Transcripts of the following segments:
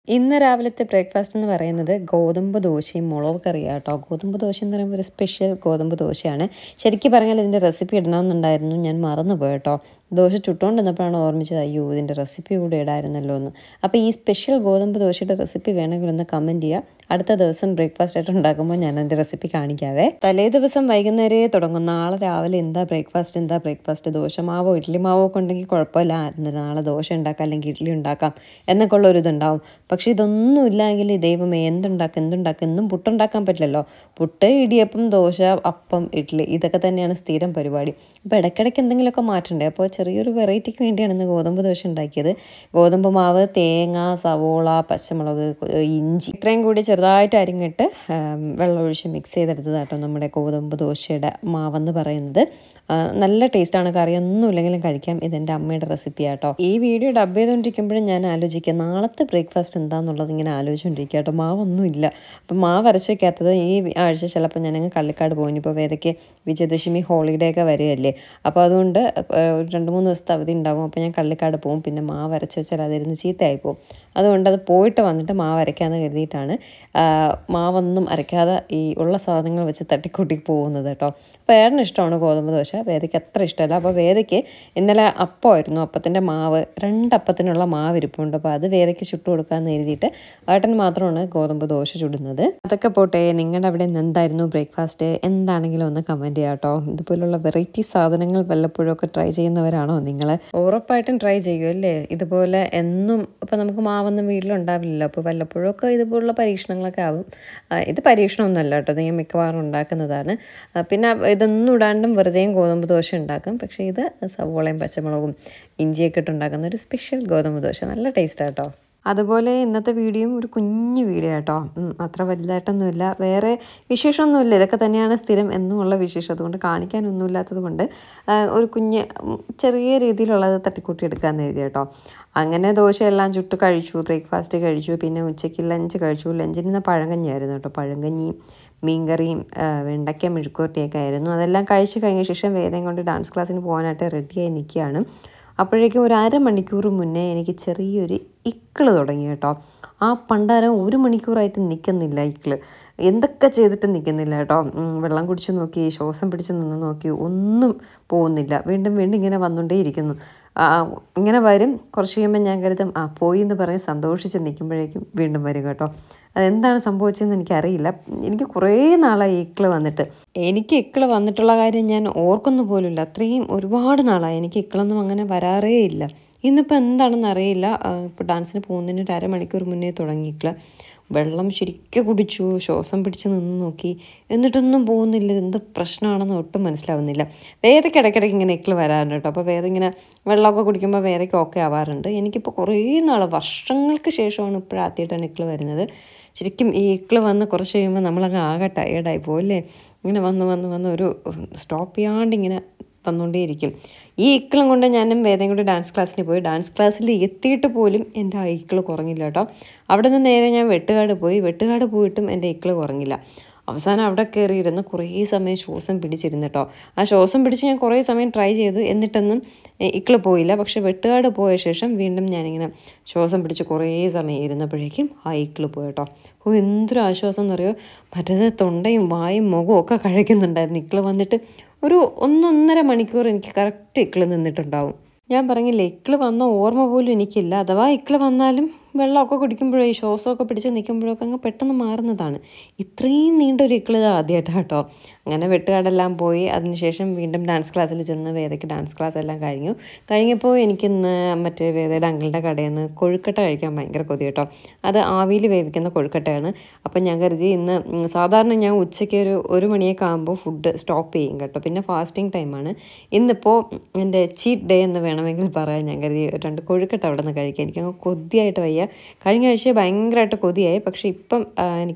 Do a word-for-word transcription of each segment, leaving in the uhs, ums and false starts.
ഇന്ന് രാവിലത്തെ ബ്രേക്ക്ഫാസ്റ്റ് എന്ന് പറയുന്നത് ഗോതമ്പ് ദോശയും മുളക് കറിയാണ് കേട്ടോ. ഗോതമ്പ് ദോശ എന്ന് പറയുമ്പോൾ ഒരു സ്പെഷ്യൽ ഗോതമ്പ് ദോശയാണ്. ശരിക്കും പറഞ്ഞാൽ ഇതിൻ്റെ റെസിപ്പി ഇടണമെന്നുണ്ടായിരുന്നു, ഞാൻ മറന്നുപോയി കേട്ടോ. ദോശ ചുട്ടുകൊണ്ടിരുന്നപ്പോഴാണ് ഓർമ്മിച്ചത്, അയ്യോ ഇതിൻ്റെ റെസിപ്പി കൂടെ ഇടായിരുന്നല്ലോ എന്ന്. അപ്പോൾ ഈ സ്പെഷ്യൽ ഗോതമ്പ് ദോശയുടെ റെസിപ്പി വേണമെങ്കിൽ ഒന്ന് കമൻറ്റ് ചെയ്യുക. അടുത്ത ദിവസം ബ്രേക്ക്ഫാസ്റ്റ് ആയിട്ട് ഉണ്ടാക്കുമ്പോൾ ഞാൻ അതിൻ്റെ റെസിപ്പി കാണിക്കാവേ. തലേ ദിവസം വൈകുന്നേരമേ തുടങ്ങും, നാളെ രാവിലെ എന്താ ബ്രേക്ക്ഫാസ്റ്റ് എന്താ ബ്രേക്ക്ഫാസ്റ്റ് ദോശ മാവോ ഇഡ്ഡലി മാവോ ഒക്കെ ഉണ്ടെങ്കിൽ കുഴപ്പമില്ല, നാളെ ദോശ ഉണ്ടാക്കാം അല്ലെങ്കിൽ ഇഡ്ഡലി ഉണ്ടാക്കാം എന്നൊക്കെ ഉള്ള ഒരു ഇതുണ്ടാവും. പക്ഷേ ഇതൊന്നും ഇല്ലെങ്കിൽ ദൈവമേ എന്തുണ്ടാക്കും എന്തുണ്ടാക്കും എന്നും പുട്ടുണ്ടാക്കാൻ പറ്റില്ലല്ലോ. പുട്ട്, ഇടിയപ്പം, ദോശ, അപ്പം, ഇഡ്ഡലി ഇതൊക്കെ തന്നെയാണ് സ്ഥിരം പരിപാടി. അപ്പോൾ ഇടയ്ക്കിടയ്ക്ക് എന്തെങ്കിലുമൊക്കെ മാറ്റണ്ടേ. അപ്പോൾ ചെറിയൊരു വെറൈറ്റിക്ക് വേണ്ടിയാണ് ഇന്ന് ഗോതമ്പ് ദോശ ഉണ്ടാക്കിയത്. ഗോതമ്പ് മാവ്, തേങ്ങ, സവോള, പച്ചമുളക്, ഇഞ്ചി ഇത്രയും കൂടി ചെറുതായിട്ട് അരിഞ്ഞിട്ട് വെള്ളമൊഴിച്ച് മിക്സ് ചെയ്തെടുത്തതാട്ടോ നമ്മുടെ ഗോതമ്പ് ദോശയുടെ മാവെന്ന് പറയുന്നത്. നല്ല ടേസ്റ്റാണ്, കറിയൊന്നും ഇല്ലെങ്കിലും കഴിക്കാം. ഇതെൻ്റെ അമ്മയുടെ റെസിപ്പിയാട്ടോ. ഈ വീഡിയോ ഡബ് ചെയ്തുകൊണ്ടിരിക്കുമ്പോഴും ഞാൻ ആലോചിക്കുക നാളത്തെ ബ്രേക്ക്ഫാസ്റ്റ് എന്താണെന്നുള്ളത് ഇങ്ങനെ ആലോചിച്ചുകൊണ്ടിരിക്കുക കേട്ടോ. മാവൊന്നും ഇല്ല. അപ്പം മാവ് അരച്ച് വയ്ക്കാത്തത് ഈ ആഴ്ച ചിലപ്പോൾ ഞാനങ്ങ് കള്ളിക്കാട് പോകും. ഇപ്പോൾ വേദയ്ക്ക് വിജയദശമി ഹോളിഡേ ഒക്കെ വരികയല്ലേ, അപ്പോൾ അതുകൊണ്ട് രണ്ട് മൂന്ന് ദിവസത്തെ അവധി ഉണ്ടാവും. അപ്പോൾ ഞാൻ കള്ളിക്കാട് പോകും. പിന്നെ മാവ് അരച്ച് വെച്ചാൽ അതിരുന്ന് ചീത്തയായി പോകും. അതുകൊണ്ട് അത് പോയിട്ട് വന്നിട്ട് മാവ് അരയ്ക്കാമെന്ന് കരുതിയിട്ടാണ് മാവൊന്നും അരയ്ക്കാതെ ഈ ഉള്ള സാധനങ്ങൾ വെച്ച് തട്ടിക്കൂട്ടി പോകുന്നത് കേട്ടോ. അപ്പോൾ ഏട്ടന് ഇഷ്ടമാണ് ഗോതമ്പ് ദോശ, വേദയ്ക്ക് അത്ര ഇഷ്ടമല്ല. അപ്പോൾ വേദയ്ക്ക് ഇന്നലെ അപ്പമായിരുന്നു, അപ്പത്തിൻ്റെ മാവ് രണ്ടപ്പത്തിനുള്ള മാവ് ഇരിപ്പുണ്ട്. അപ്പോൾ അത് വേദയ്ക്ക് ചുട്ടു കൊടുക്കാമെന്ന് എഴുതിയിട്ട് ഏട്ടൻ മാത്രമാണ് ഗോതമ്പ് ദോശ ചുടുന്നത്. അതൊക്കെ പോട്ടെ, നിങ്ങളുടെ അവിടെ നിന്ന് എന്തായിരുന്നു ബ്രേക്ക്ഫാസ്റ്റ് എന്താണെങ്കിലും ഒന്ന് കമൻറ്റ് ചെയ്യാം കേട്ടോ. ഇതുപോലുള്ള വെറൈറ്റി സാധനങ്ങൾ വല്ലപ്പോഴും ഒക്കെ ട്രൈ ചെയ്യുന്നവരാണോ നിങ്ങൾ? ഉറപ്പായിട്ടും ട്രൈ ചെയ്യുമല്ലേ. ഇതുപോലെ എന്നും ഇപ്പം നമുക്ക് മാവൊന്നും വീട്ടിലുണ്ടാവില്ലല്ലോ. അപ്പോൾ വല്ലപ്പോഴും ഒക്കെ ഇതുപോലുള്ള പരീക്ഷണങ്ങളൊക്കെ ആവും. ഇത് പരീക്ഷണമൊന്നുമല്ല കേട്ടോ, ഇത് ഞാൻ മിക്കവാറും ഉണ്ടാക്കുന്നതാണ്. പിന്നെ ഇതൊന്നും ഇടാണ്ടും വെറുതെയും ഗോതമ്പ് ദോശ ഉണ്ടാക്കും. പക്ഷേ ഇത് സവോളയും പച്ചമുളകും ഇഞ്ചിയൊക്കെ ഇട്ടുണ്ടാക്കുന്ന ഒരു സ്പെഷ്യൽ ഗോതമ്പ് ദോശ, നല്ല ടേസ്റ്റാണ് കേട്ടോ. അതുപോലെ ഇന്നത്തെ വീഡിയോയും ഒരു കുഞ്ഞു വീഡിയോ കേട്ടോ, അത്ര വലുതായിട്ടൊന്നുമില്ല, വേറെ വിശേഷമൊന്നുമില്ല. ഇതൊക്കെ തന്നെയാണ് സ്ഥിരം എന്നുമുള്ള വിശേഷം. അതുകൊണ്ട് കാണിക്കാനൊന്നുമില്ലാത്തത് കൊണ്ട് ഒരു കുഞ്ഞ് ചെറിയ രീതിയിലുള്ളത് തട്ടിക്കൂട്ടി എടുക്കാമെന്ന് എഴുതി കേട്ടോ. അങ്ങനെ ദോശയെല്ലാം ചുട്ട് കഴിച്ചു, ബ്രേക്ക്ഫാസ്റ്റ് കഴിച്ചു. പിന്നെ ഉച്ചയ്ക്ക് ലഞ്ച് കഴിച്ചു. ലഞ്ചിന് ഇന്ന് പഴങ്കഞ്ഞിയായിരുന്നു കേട്ടോ. പഴങ്കഞ്ഞിയും മീൻകറിയും വെണ്ടയ്ക്ക മെഴുക്കുവരട്ടിയൊക്കെ ആയിരുന്നു. അതെല്ലാം കഴിച്ച് കഴിഞ്ഞ ശേഷം വേദയും കൊണ്ട് ഡാൻസ് ക്ലാസ്സിന് പോകാനായിട്ട് റെഡിയായി നിൽക്കുകയാണ്. അപ്പോഴേക്കും ഒരു അരമണിക്കൂർ മുന്നേ എനിക്ക് ചെറിയൊരു ഇക്കിള് തുടങ്ങി കേട്ടോ. ആ പണ്ടാരം ഒരു മണിക്കൂറായിട്ട് നിൽക്കുന്നില്ല ഇക്കിള്, എന്തൊക്കെ ചെയ്തിട്ട് നിൽക്കുന്നില്ല കേട്ടോ. വെള്ളം കുടിച്ച് നോക്കി, ശ്വാസം പിടിച്ച് നിന്ന് നോക്കി, ഒന്നും പോകുന്നില്ല. വീണ്ടും വീണ്ടും ഇങ്ങനെ വന്നുകൊണ്ടേയിരിക്കുന്നു. ഇങ്ങനെ വരും, കുറച്ച് കഴിയുമ്പോൾ ഞാൻ കരുതും ആ പോയി എന്ന് പറഞ്ഞ് സന്തോഷിച്ച് നിൽക്കുമ്പോഴേക്കും വീണ്ടും വരും കേട്ടോ. അതെന്താണ് സംഭവിച്ചതെന്ന് എനിക്കറിയില്ല. എനിക്ക് കുറേ നാളായി ഇക്കിള് വന്നിട്ട്. എനിക്ക് ഇക്കിള് വന്നിട്ടുള്ള കാര്യം ഞാൻ ഓർക്കുന്നു പോലുമില്ല. അത്രയും ഒരുപാട് നാളായി എനിക്ക് ഇക്കിളൊന്നും അങ്ങനെ വരാറേ ഇല്ല. ഇന്നിപ്പോൾ എന്താണെന്ന് അറിയില്ല. ഇപ്പോൾ ഡാൻസിന് പോകുന്നതിന് ഒരു അരമണിക്കൂർ മുന്നേ തുടങ്ങി ഇക്കിള്. വെള്ളം ശരിക്കും കുടിച്ചു, ശ്വാസം പിടിച്ച് നിന്ന് നോക്കി, എന്നിട്ടൊന്നും പോകുന്നില്ല. എന്ത് പ്രശ്നമാണെന്ന് ഒട്ടും മനസ്സിലാവുന്നില്ല. വേദയ്ക്ക് ഇടയ്ക്കിടയ്ക്ക് ഇങ്ങനെ ഇക്കിള് വരാറുണ്ട് കേട്ടോ. അപ്പോൾ വേദ ഇങ്ങനെ വെള്ളമൊക്കെ കുടിക്കുമ്പോൾ വേദയ്ക്ക് ഓക്കെ ആവാറുണ്ട്. എനിക്കിപ്പോൾ കുറേ നാൾ വർഷങ്ങൾക്ക് ശേഷമാണ് ഇപ്പോഴാദ്യമായിട്ടാണ് ഇക്കിള് വരുന്നത്. ശരിക്കും ഈ ഇക്കിള് വന്ന് കുറച്ച് കഴിയുമ്പോൾ നമ്മളങ്ങ് ആകെ ടയേർഡായി പോകല്ലേ. ഇങ്ങനെ വന്ന് വന്ന് വന്ന് ഒരു സ്റ്റോപ്പ് ചെയ്യാണ്ട് ഇങ്ങനെ വന്നുകൊണ്ടേയിരിക്കും. ഈ ഇക്കിളും കൊണ്ട് ഞാനും വേദയും കൂടി ഡാൻസ് ക്ലാസ്സിന് പോയി. ഡാൻസ് ക്ലാസ്സിൽ എത്തിയിട്ട് പോലും എൻ്റെ ആ ഇക്കിള് കുറഞ്ഞില്ല കേട്ടോ. അവിടെ നിന്ന് നേരെ ഞാൻ വെട്ടുകാട് പോയി. വെട്ടുകാട് പോയിട്ടും എൻ്റെ ഇക്കിള് കുറഞ്ഞില്ല. അവസാനം അവിടെ കയറിയിരുന്ന് കുറേ സമയം ശ്വാസം പിടിച്ചിരുന്നു കേട്ടോ. ആ ശ്വാസം പിടിച്ച് ഞാൻ കുറേ സമയം ട്രൈ ചെയ്തു, എന്നിട്ടൊന്നും ഇക്കിള് പോയില്ല. പക്ഷേ വെട്ടുകാട് പോയ ശേഷം വീണ്ടും ഞാനിങ്ങനെ ശ്വാസം പിടിച്ച് കുറേ സമയം ഇരുന്നപ്പോഴേക്കും ആ ഇക്കിള് പോയി കേട്ടോ. ഓ എന്തൊരു ആശ്വാസം എന്നറിയോ. മറ്റേത് തൊണ്ടയും വായും മുഖവും ഒക്കെ കഴിക്കുന്നുണ്ടായിരുന്നു. ഇക്കിള് വന്നിട്ട് ഒരു ഒന്നൊന്നര മണിക്കൂർ എനിക്ക് കറക്റ്റ് ഇക്കിള് നിന്നിട്ടുണ്ടാവും. ഞാൻ പറഞ്ഞില്ലേ, ഇക്കിള് വന്ന ഓർമ്മ പോലും എനിക്കില്ല. അഥവാ ഇക്കിള് വന്നാലും വെള്ളമൊക്കെ കുടിക്കുമ്പോഴേ ശ്വാസമൊക്കെ പിടിച്ച് നിൽക്കുമ്പോഴൊക്കെ അങ്ങ് പെട്ടെന്ന് മാറുന്നതാണ്. ഇത്രയും നീണ്ടൊരു ഇക്കിള് ആദ്യമായിട്ടാണ് കേട്ടോ. അങ്ങനെ വെട്ടുകാടെല്ലാം പോയി. അതിനുശേഷം വീണ്ടും ഡാൻസ് ക്ലാസ്സിൽ ചെന്ന് വേദയ്ക്ക് ഡാൻസ് ക്ലാസ് എല്ലാം കഴിഞ്ഞു. കഴിഞ്ഞപ്പോൾ എനിക്കിന്ന് മറ്റേ വേദയുടെ അങ്കിളുടെ കടയിൽ നിന്ന് കൊഴുക്കട്ട കഴിക്കാൻ ഭയങ്കര കൊതി കേട്ടോ. അത് ആവിയിൽ വേവിക്കുന്ന കൊഴുക്കട്ടയാണ്. അപ്പം ഞാൻ കരുതി ഇന്ന്, സാധാരണ ഞാൻ ഉച്ചയ്ക്ക് ഒരു ഒരു മണിയൊക്കെ ആകുമ്പോൾ ഫുഡ് സ്റ്റോപ്പ് ചെയ്യും കേട്ടോ. പിന്നെ ഫാസ്റ്റിംഗ് ടൈമാണ്. ഇന്നിപ്പോൾ എൻ്റെ ചീറ്റ് ഡേ എന്ന് വേണമെങ്കിൽ പറയാൻ ഞാൻ കരുതി രണ്ട് കൊഴുക്കട്ട അവിടെ നിന്ന് കഴിക്കാൻ. എനിക്കങ്ങ് കൊതിയായിട്ട് വയ്യ. കഴിഞ്ഞ ആഴ്ച ഭയങ്കരമായിട്ട് കൊതിയായി. പക്ഷേ ഇപ്പം എനിക്ക്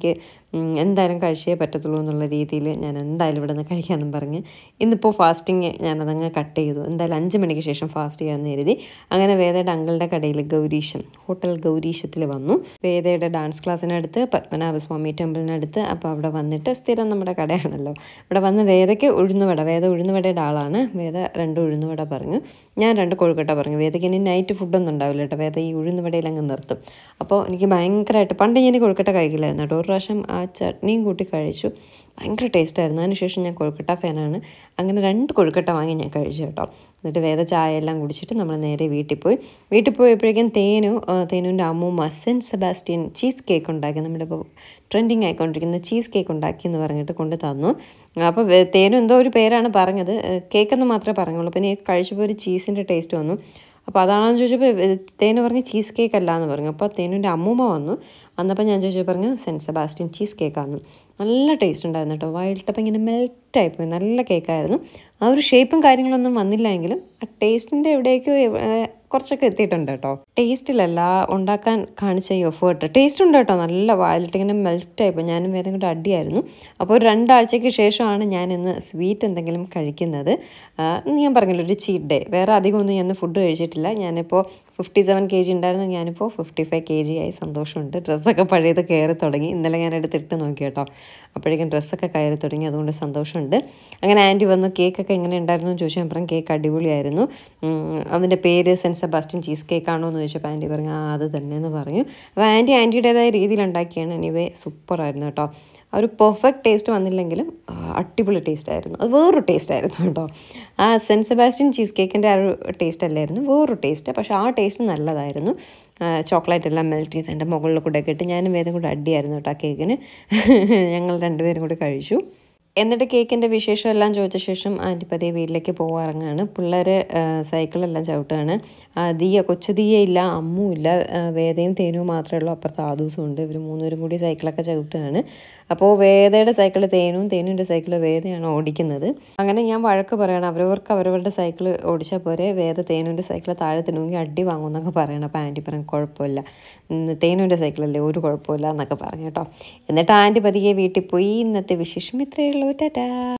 എന്തായാലും കഴിച്ചേ പറ്റത്തുള്ളൂ എന്നുള്ള രീതിയിൽ ഞാൻ എന്തായാലും ഇവിടെ നിന്ന് കഴിക്കാമെന്നും പറഞ്ഞ് ഇന്നിപ്പോൾ ഫാസ്റ്റിങ് ഞാനതങ്ങ് കട്ട് ചെയ്തു. എന്തായാലും അഞ്ച് മണിക്ക് ശേഷം ഫാസ്റ്റ് ചെയ്യാമെന്ന് കരുതി. അങ്ങനെ വേദയുടെ അങ്കിളുടെ കടയിൽ ഗൗരീശം ഹോട്ടൽ ഗൗരീശത്തിൽ വന്നു. വേദയുടെ ഡാൻസ് ക്ലാസ്സിനടുത്ത് പത്മനാഭസ്വാമി ടെമ്പിളിനടുത്ത്. അപ്പോൾ അവിടെ വന്നിട്ട് സ്ഥിരം നമ്മുടെ കടയാണല്ലോ, ഇവിടെ വന്ന് വേദയ്ക്ക് ഉഴുന്നുവട, വേദ ഉഴുന്നുവടയുടെ ആളാണ്. വേദ രണ്ട് ഉഴുന്നുവട പറഞ്ഞു, ഞാൻ രണ്ട് കൊഴുക്കട്ട പറഞ്ഞു. വേദയ്ക്ക് ഇനി നൈറ്റ് ഫുഡൊന്നും ഉണ്ടാവില്ല കേട്ടോ, വേദ ഈ ഉഴുന്നുവടയിൽ അങ്ങ് നിർത്തും. അപ്പോൾ എനിക്ക് ഭയങ്കരമായിട്ട്, പണ്ട് ഞാൻ കൊഴുക്കട്ട കഴിക്കില്ലായിരുന്നു കേട്ടോ, ഒരു പ്രാവശ്യം ആ ചട്നിയും കൂട്ടി കഴിച്ചു, ഭയങ്കര ടേസ്റ്റായിരുന്നു. അതിനുശേഷം ഞാൻ കൊഴുക്കട്ട ഫാനാണ്. അങ്ങനെ രണ്ട് കൊഴുക്കട്ട വാങ്ങി ഞാൻ കഴിച്ചു കേട്ടോ. എന്നിട്ട് വേദ ചായ എല്ലാം കുടിച്ചിട്ട് നമ്മൾ നേരെ വീട്ടിൽ പോയി. വീട്ടിൽ പോയപ്പോഴേക്കും തേനു തേനുവിൻ്റെ അമ്മൂമ്മ സെൻറ്റ് സെബാസ്റ്റ്യൻ ചീസ് കേക്ക് ഉണ്ടാക്കി, നമ്മുടെ ഇപ്പോൾ ട്രെൻഡിങ് ആയിക്കൊണ്ടിരിക്കുന്ന ചീസ് കേക്ക് ഉണ്ടാക്കി എന്ന് പറഞ്ഞിട്ട് കൊണ്ട് തന്നു. അപ്പോൾ തേനു എന്തോ ഒരു പേരാണ് പറഞ്ഞത്, കേക്കെന്ന് മാത്രമേ പറഞ്ഞുള്ളൂ. പിന്നെ കഴിച്ചപ്പോൾ ഒരു ചീസിൻ്റെ ടേസ്റ്റ് വന്നു. അപ്പോൾ അതാണെന്ന് ചോദിച്ചപ്പോൾ തേനു പറഞ്ഞ് ചീസ് കേക്ക് അല്ല എന്ന് പറഞ്ഞു. അപ്പോൾ തേനുവിൻ്റെ അമ്മൂമ്മ വന്നു. വന്നപ്പോൾ ഞാൻ ചോദിച്ചപ്പോൾ പറഞ്ഞു സെൻറ്റ് സെബാസ്റ്റ്യൻ ചീസ് കേക്കായിരുന്നു. നല്ല ടേസ്റ്റ് ഉണ്ടായിരുന്നു കേട്ടോ, വായിലിട്ടപ്പോൾ ഇങ്ങനെ മെൽറ്റായിപ്പോയി, നല്ല കേക്കായിരുന്നു. ആ ഒരു ഷേപ്പും കാര്യങ്ങളൊന്നും വന്നില്ല എങ്കിലും ആ ടേസ്റ്റിൻ്റെ എവിടേക്കോ കുറച്ചൊക്കെ എത്തിയിട്ടുണ്ട് കേട്ടോ. ടേസ്റ്റിലല്ല, ഉണ്ടാക്കാൻ കാണിച്ച ഈ എഫേർട്ട്. ടേസ്റ്റ് ഉണ്ട് കേട്ടോ, നല്ല വായിലിട്ട് ഇങ്ങനെ മെൽറ്റായിപ്പോൾ. ഞാനും വേദം കൊണ്ട് അടിയായിരുന്നു. അപ്പോൾ ഒരു രണ്ടാഴ്ചയ്ക്ക് ശേഷമാണ് ഞാൻ ഇന്ന് സ്വീറ്റ് എന്തെങ്കിലും കഴിക്കുന്നത്. ഞാൻ പറഞ്ഞല്ലോ, ഒരു ചീറ്റ് ഡേ. വേറെ അധികം ഒന്നും ഞാൻ ഫുഡ് കഴിച്ചിട്ടില്ല. ഞാനിപ്പോൾ ഫിഫ്റ്റി സെവൻ കെ ജി ഉണ്ടായിരുന്നു, ഞാനിപ്പോൾ ഫിഫ്റ്റി ഫൈവ് കെ ജി ആയി. സന്തോഷമുണ്ട്. ഡ്രസ്സൊക്കെ പഴയത് കയറി തുടങ്ങി. ഇന്നലെ ഞാൻ എടുത്തിട്ട് നോക്കി കേട്ടോ, അപ്പോഴേക്കും ഡ്രസ്സൊക്കെ കയറി തുടങ്ങി. അതുകൊണ്ട് സന്തോഷമുണ്ട്. അങ്ങനെ ആൻറ്റി വന്നു, കേക്കൊക്കെ എങ്ങനെ ഉണ്ടായിരുന്നു എന്ന് ചോദിച്ചാൽ ഞാൻ പറഞ്ഞു കേക്ക് അടിപൊളിയായിരുന്നു. അതിൻ്റെ പേര് സെൻറ്റ് സെബാസ്റ്റ്യൻ ചീസ് കേക്കാണോ എന്ന് ചോദിച്ചപ്പോൾ ആൻറ്റി പറഞ്ഞു ആ അത് തന്നെ എന്ന് പറഞ്ഞു. അപ്പോൾ ആൻറ്റി ആൻറ്റിയുടേതായ രീതിയിൽ ഉണ്ടാക്കിയാണ്. എനിവേ സൂപ്പറായിരുന്നു കേട്ടോ. ആ ഒരു പെർഫെക്റ്റ് ടേസ്റ്റ് വന്നില്ലെങ്കിലും അടിപൊളി ടേസ്റ്റ് ആയിരുന്നു. അത് വേറൊരു ടേസ്റ്റ് ആയിരുന്നു കേട്ടോ. ആ സെൻറ്റ് സെബാസ്റ്റ്യൻ ചീസ് കേക്കിൻ്റെ ആ ഒരു ടേസ്റ്റ് അല്ലായിരുന്നു, വേറൊരു ടേസ്റ്റ്. പക്ഷേ ആ ടേസ്റ്റ് നല്ലതായിരുന്നു. ചോക്ലേറ്റ് എല്ലാം മെൽറ്റ് ചെയ്ത് എൻ്റെ മുകളിൽ കൂടെ ഒക്കെ ഇട്ട് ഞാനും വേദം കൂടെ അടിയായിരുന്നു കേട്ടോ ആ കേക്കിന്. ഞങ്ങൾ രണ്ടുപേരും കൂടി കഴിച്ചു. എന്നിട്ട് കേക്കിൻ്റെ വിശേഷം എല്ലാം ചോദിച്ച ശേഷം ആൻറ്റി പതിയെ വീട്ടിലേക്ക് പോകാറങ്ങാണ്. പിള്ളേർ സൈക്കിളെല്ലാം ചവിട്ടുകയാണ്. ദിയ, കൊച്ചു ദിയ ഇല്ല, അമ്മും ഇല്ല, വേദയും തേനുവും മാത്രമേ ഉള്ളൂ. അപ്പുറത്ത് ആദൂസും ഉണ്ട്. ഇവർ മൂന്നുപേരും കൂടി സൈക്കിളൊക്കെ ചവിട്ടുകയാണ്. അപ്പോൾ വേദയുടെ സൈക്കിൾ തേനും, തേനുവിൻ്റെ സൈക്കിൾ വേദയാണ് ഓടിക്കുന്നത്. അങ്ങനെ ഞാൻ വഴക്ക് പറയണം, അവരവർക്ക് അവരവരുടെ സൈക്കിൾ ഓടിച്ചാൽ പോരെ, വേദ തേനുവിൻ്റെ സൈക്കിൾ താഴെ തിന്നുമെങ്കിൽ അടി വാങ്ങുമെന്നൊക്കെ പറയണം. അപ്പോൾ ആൻറ്റി പറയും കുഴപ്പമില്ല, തേനുവിൻ്റെ സൈക്കിളല്ലേ, ഒരു കുഴപ്പമില്ല എന്നൊക്കെ പറഞ്ഞു കേട്ടോ. എന്നിട്ട് ആൻറ്റി പതിയെ വീട്ടിൽ പോയി. ഇന്നത്തെ വിശേഷം ഇത്രയേ ഉള്ളൂ. ടാറ്റാ.